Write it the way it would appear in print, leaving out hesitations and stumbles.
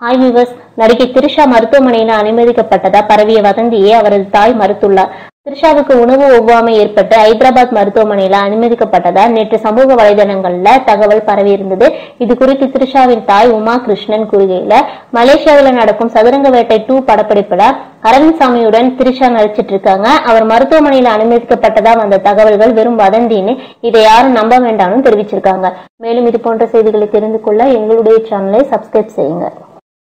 Hi viewers, நடிகை த்ரிஷா மருத்துவமனையில் அனுமதிக்கப்பட்டதா பரவிய வதந்தியை அவரது தாய் மறுத்துள்ளார். த்ரிஷாவுக்கு உணவு ஒவ்வாமை ஏற்பட்டு ஹைதராபாத் மருத்துவமனையில அனுமதிக்கப்பட்டதா நேற்று சமூக வலைதளங்கள்ல தகவல் பரவி இருந்தது. இது குறித்து த்ரிஷாவின் தாய் உமா கிருஷ்ணன் கூறுகையில, மலேசியாவில் நடக்கும் சதுரங்க வேட்டை 2 படப்பிடிப்புல அரவிந்த் சாமியுடன் த்ரிஷா நடிச்சிட்டு இருக்காங்க. அவர் மருத்துவமனையில அனுமதிக்கப்பட்டதா வந்த தகவல்கள் வெறும் வதந்தின்னு, இதை யாரும் நம்ப வேண்டாம்னு தெரிவிச்சிருக்காங்க. மேலும் இது போன்ற செய்திகளை தெரிந்து கொள்ள எங்களுடைய சேனலை சப்ஸ்கிரைப் செய்யுங்க.